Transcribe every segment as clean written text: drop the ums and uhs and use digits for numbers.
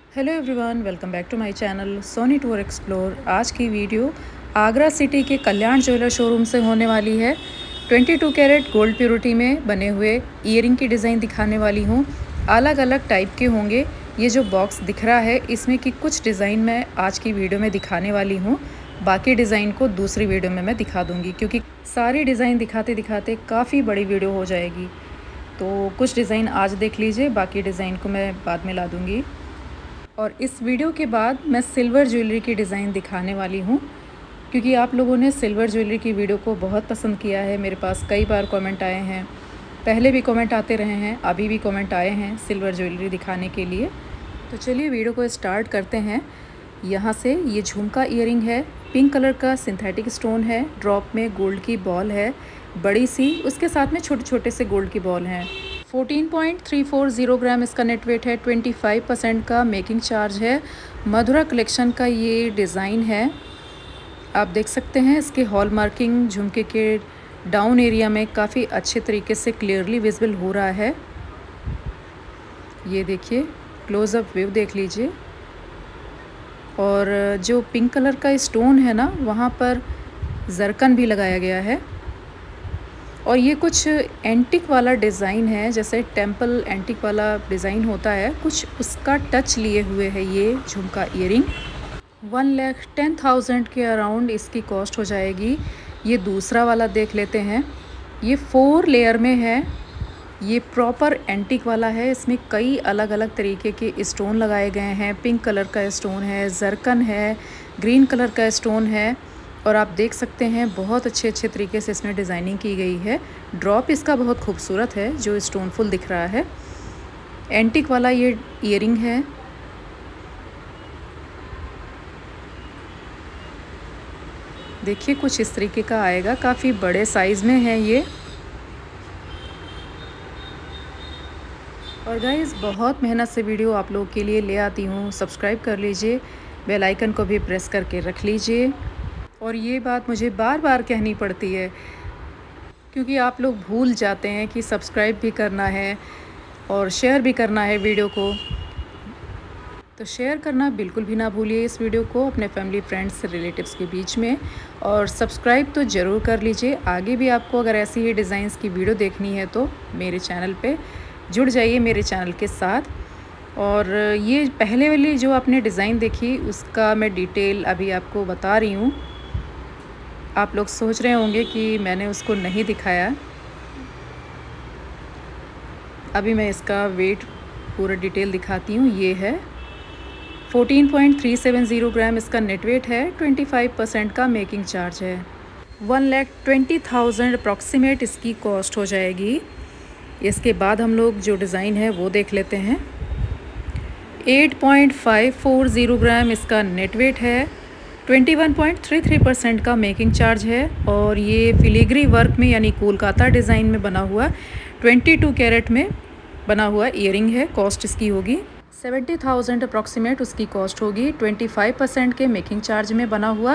Hello everyone, welcome back to my channel Soni tour explore. आज की video Agra city के कल्याण jeweller showroom से होने वाली है। 22 कैरेट गोल्ड प्योरिटी में बने हुए ईयरिंग की डिज़ाइन दिखाने वाली हूँ। अलग अलग टाइप के होंगे। ये जो बॉक्स दिख रहा है इसमें की कुछ डिज़ाइन मैं आज की वीडियो में दिखाने वाली हूँ, बाकी डिज़ाइन को दूसरी वीडियो में मैं दिखा दूँगी क्योंकि सारी डिज़ाइन दिखाते दिखाते काफ़ी बड़ी वीडियो हो जाएगी। तो कुछ डिज़ाइन आज देख लीजिए, बाकी डिज़ाइन को मैं बाद में ला दूँगी। और इस वीडियो के बाद मैं सिल्वर ज्वेलरी की डिज़ाइन दिखाने वाली हूँ क्योंकि आप लोगों ने सिल्वर ज्वेलरी की वीडियो को बहुत पसंद किया है। मेरे पास कई बार कमेंट आए हैं, पहले भी कमेंट आते रहे हैं, अभी भी कमेंट आए हैं सिल्वर ज्वेलरी दिखाने के लिए। तो चलिए वीडियो को स्टार्ट करते हैं। यहाँ से ये झुमका ईयरिंग है, पिंक कलर का सिंथेटिक स्टोन है, ड्रॉप में गोल्ड की बॉल है बड़ी सी, उसके साथ में छोटे छोटे से गोल्ड की बॉल हैं। 14.340 ग्राम इसका नेट वेट है। 25% का मेकिंग चार्ज है। मधुरा कलेक्शन का ये डिज़ाइन है, आप देख सकते हैं। इसके हॉल मार्किंग झुमके के डाउन एरिया में काफ़ी अच्छे तरीके से क्लियरली विजिबल हो रहा है। ये देखिए, क्लोज़अप व्यू देख लीजिए। और जो पिंक कलर का स्टोन है ना, वहाँ पर जरकन भी लगाया गया है। और ये कुछ एंटिक वाला डिज़ाइन है, जैसे टेंपल एंटिक वाला डिज़ाइन होता है, कुछ उसका टच लिए हुए है ये झुमका ईयरिंग। 1,10,000 के अराउंड इसकी कॉस्ट हो जाएगी। ये दूसरा वाला देख लेते हैं। ये 4 लेयर में है। ये प्रॉपर एंटिक वाला है। इसमें कई अलग अलग तरीके के स्टोन लगाए गए हैं। पिंक कलर का स्टोन है, जरकन है, ग्रीन कलर का स्टोन है। और आप देख सकते हैं बहुत अच्छे तरीके से इसमें डिज़ाइनिंग की गई है। ड्रॉप इसका बहुत खूबसूरत है, जो स्टोन फुल दिख रहा है। एंटिक वाला ये ईयरिंग है। देखिए कुछ इस तरीके का आएगा, काफ़ी बड़े साइज़ में है ये। और गाइस, बहुत मेहनत से वीडियो आप लोगों के लिए ले आती हूँ। सब्सक्राइब कर लीजिए, बेल आइकन को भी प्रेस करके रख लीजिए। और ये बात मुझे बार बार कहनी पड़ती है क्योंकि आप लोग भूल जाते हैं कि सब्सक्राइब भी करना है और शेयर भी करना है वीडियो को। तो शेयर करना बिल्कुल भी ना भूलिए इस वीडियो को अपने फैमिली, फ्रेंड्स, रिलेटिव्स के बीच में। और सब्सक्राइब तो ज़रूर कर लीजिए। आगे भी आपको अगर ऐसी ही डिज़ाइंस की वीडियो देखनी है तो मेरे चैनल पे जुड़ जाइए, मेरे चैनल के साथ। और ये पहले वाली जो आपने डिज़ाइन देखी उसका मैं डिटेल अभी आपको बता रही हूँ। आप लोग सोच रहे होंगे कि मैंने उसको नहीं दिखाया। अभी मैं इसका वेट पूरा डिटेल दिखाती हूँ। ये है 14.370 ग्राम इसका नेट वेट है। 25% का मेकिंग चार्ज है। 1,20,000 अप्रॉक्सीमेट इसकी कॉस्ट हो जाएगी। इसके बाद हम लोग जो डिज़ाइन है वो देख लेते हैं। 8.540 ग्राम इसका नेट वेट है। 21.33% का मेकिंग चार्ज है। और ये फिलीग्री वर्क में यानी कोलकाता डिज़ाइन में बना हुआ 22 कैरेट में बना हुआ ईयरिंग है। कॉस्ट इसकी होगी 70,000 अप्रॉक्सीमेट उसकी कॉस्ट होगी। 25% के मेकिंग चार्ज में बना हुआ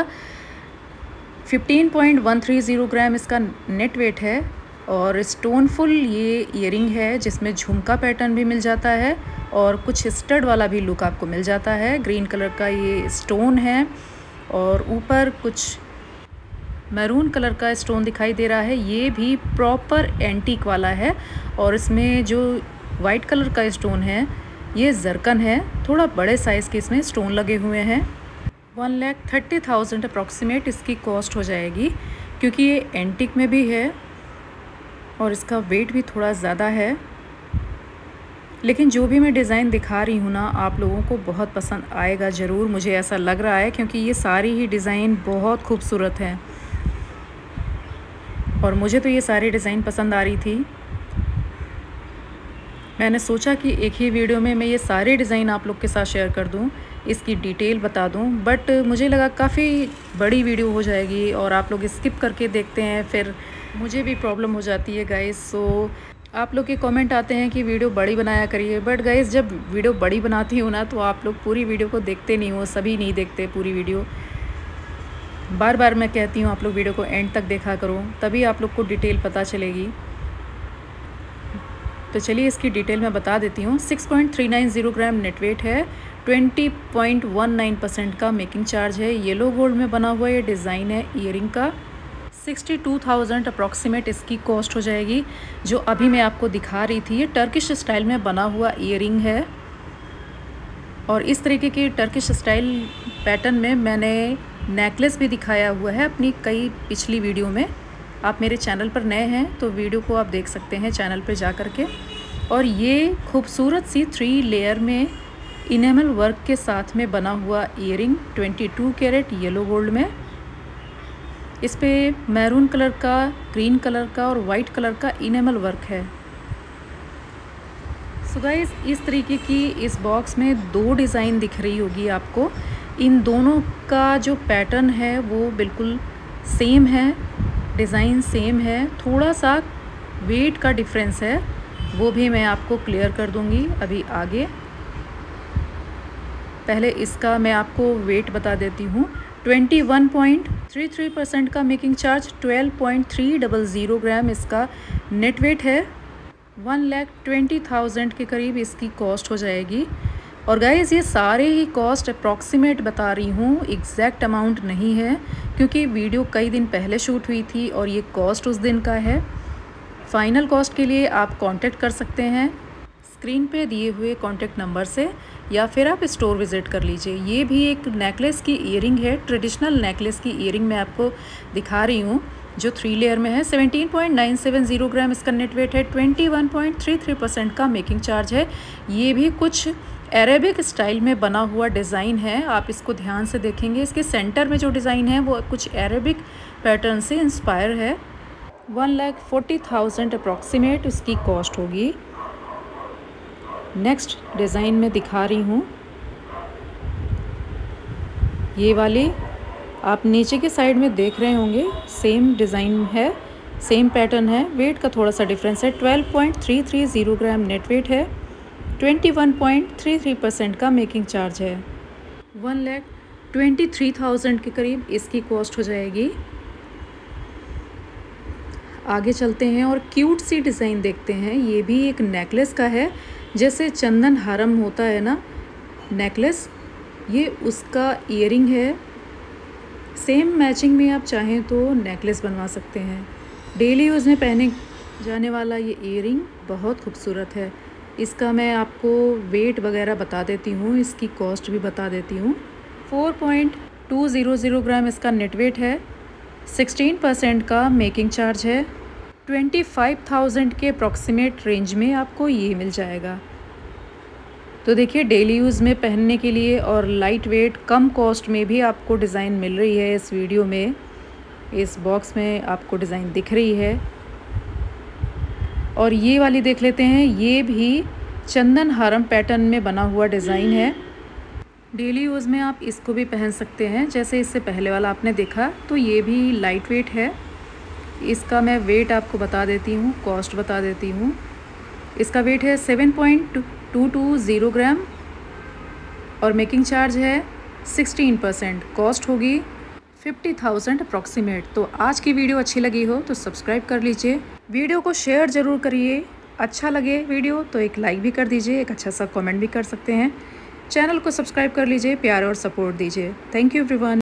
15.130 ग्राम इसका नेट वेट है। और स्टोन फुल ये ईयरिंग है जिसमें झुमका पैटर्न भी मिल जाता है और कुछ स्टड वाला भी लुक आपको मिल जाता है। ग्रीन कलर का ये स्टोन है और ऊपर कुछ मैरून कलर का स्टोन दिखाई दे रहा है। ये भी प्रॉपर एंटीक वाला है। और इसमें जो वाइट कलर का स्टोन है ये जरकन है। थोड़ा बड़े साइज़ के इसमें स्टोन लगे हुए हैं। 1,30,000 अप्रॉक्सीमेट इसकी कॉस्ट हो जाएगी क्योंकि ये एंटीक में भी है और इसका वेट भी थोड़ा ज़्यादा है। लेकिन जो भी मैं डिज़ाइन दिखा रही हूँ ना, आप लोगों को बहुत पसंद आएगा ज़रूर, मुझे ऐसा लग रहा है क्योंकि ये सारी ही डिज़ाइन बहुत खूबसूरत हैं। और मुझे तो ये सारी डिज़ाइन पसंद आ रही थी। मैंने सोचा कि एक ही वीडियो में मैं ये सारे डिज़ाइन आप लोग के साथ शेयर कर दूँ, इसकी डिटेल बता दूँ। बट मुझे लगा काफ़ी बड़ी वीडियो हो जाएगी और आप लोग स्किप करके देखते हैं, फिर मुझे भी प्रॉब्लम हो जाती है गाइस। सो आप लोग के कमेंट आते हैं कि वीडियो बड़ी बनाया करिए, बट गाइस जब वीडियो बड़ी बनाती हूँ ना तो आप लोग पूरी वीडियो को देखते नहीं हो, सभी नहीं देखते पूरी वीडियो। बार बार मैं कहती हूँ आप लोग वीडियो को एंड तक देखा करो, तभी आप लोग को डिटेल पता चलेगी। तो चलिए इसकी डिटेल मैं बता देती हूँ। 6.390 ग्राम नेट वेट है, 20.19% का मेकिंग चार्ज है। येलो गोल्ड में बना हुआ ये डिज़ाइन है ईयरिंग का। 62,000 अप्रॉक्सीमेट इसकी कॉस्ट हो जाएगी। जो अभी मैं आपको दिखा रही थी ये टर्किश स्टाइल में बना हुआ ईयरिंग है, और इस तरीके की टर्किश स्टाइल पैटर्न में मैंने नेकलेस भी दिखाया हुआ है अपनी कई पिछली वीडियो में। आप मेरे चैनल पर नए हैं तो वीडियो को आप देख सकते हैं चैनल पर जा कर के। और ये खूबसूरत सी 3 लेयर में इनेमल वर्क के साथ में बना हुआ ईयरिंग 22 कैरेट येलो गोल्ड में। इस पे मैरून कलर का, ग्रीन कलर का और वाइट कलर का इनेमल वर्क है। सो गाइस, इस तरीके की इस बॉक्स में 2 डिज़ाइन दिख रही होगी आपको। इन दोनों का जो पैटर्न है वो बिल्कुल सेम है, डिज़ाइन सेम है, थोड़ा सा वेट का डिफरेंस है, वो भी मैं आपको क्लियर कर दूंगी अभी आगे। पहले इसका मैं आपको वेट बता देती हूँ। 21.33% का मेकिंग चार्ज, 12.300 ग्राम इसका नेट वेट है। 1,20,000 के करीब इसकी कॉस्ट हो जाएगी। और गाइज़, ये सारे ही कॉस्ट अप्रॉक्सीमेट बता रही हूँ, एग्जैक्ट अमाउंट नहीं है, क्योंकि वीडियो कई दिन पहले शूट हुई थी और ये कॉस्ट उस दिन का है। फाइनल कॉस्ट के लिए आप कांटेक्ट कर सकते हैं स्क्रीन पे दिए हुए कांटेक्ट नंबर से, या फिर आप स्टोर विज़िट कर लीजिए। ये भी एक नेकलेस की ईयरिंग है, ट्रेडिशनल नेकलेस की ईयरिंग मैं आपको दिखा रही हूँ जो 3 लेयर में है। 17.970 ग्राम इसका नेट वेट है। 21.33% का मेकिंग चार्ज है। ये भी कुछ अरेबिक स्टाइल में बना हुआ डिज़ाइन है। आप इसको ध्यान से देखेंगे, इसके सेंटर में जो डिज़ाइन है वो कुछ अरेबिक पैटर्न से इंस्पायर है। 1,40,000 अप्रॉक्सीमेट इसकी कॉस्ट होगी। नेक्स्ट डिज़ाइन में दिखा रही हूँ, ये वाली आप नीचे के साइड में देख रहे होंगे, सेम डिज़ाइन है, सेम पैटर्न है, वेट का थोड़ा सा डिफरेंस है। 12.330 ग्राम नेट वेट है। 21.33% का मेकिंग चार्ज है। 1,23,000 के करीब इसकी कॉस्ट हो जाएगी। आगे चलते हैं और क्यूट सी डिज़ाइन देखते हैं। ये भी एक नेकलेस का है, जैसे चंदन हारम होता है ना नेकलेस, ये उसका ईयरिंग है। सेम मैचिंग में आप चाहें तो नेकलेस बनवा सकते हैं। डेली यूज़ में पहने जाने वाला ये ईयरिंग बहुत खूबसूरत है। इसका मैं आपको वेट वगैरह बता देती हूँ, इसकी कॉस्ट भी बता देती हूँ। 4.200 ग्राम इसका नेट वेट है। 16% का मेकिंग चार्ज है। 25,000 के अप्रॉक्सीमेट रेंज में आपको ये मिल जाएगा। तो देखिए, डेली यूज़ में पहनने के लिए और लाइट वेट कम कॉस्ट में भी आपको डिज़ाइन मिल रही है। इस वीडियो में इस बॉक्स में आपको डिज़ाइन दिख रही है। और ये वाली देख लेते हैं, ये भी चंदन हारम पैटर्न में बना हुआ डिज़ाइन है। डेली यूज़ में आप इसको भी पहन सकते हैं, जैसे इससे पहले वाला आपने देखा। तो ये भी लाइट वेट है। इसका मैं वेट आपको बता देती हूँ, कॉस्ट बता देती हूँ। इसका वेट है 7.220 ग्राम और मेकिंग चार्ज है 16%। कॉस्ट होगी 50,000 अप्रॉक्सीमेट। तो आज की वीडियो अच्छी लगी हो तो सब्सक्राइब कर लीजिए, वीडियो को शेयर ज़रूर करिए। अच्छा लगे वीडियो तो एक लाइक भी कर दीजिए, एक अच्छा सा कमेंट भी कर सकते हैं। चैनल को सब्सक्राइब कर लीजिए, प्यार और सपोर्ट दीजिए। Thank you everyone.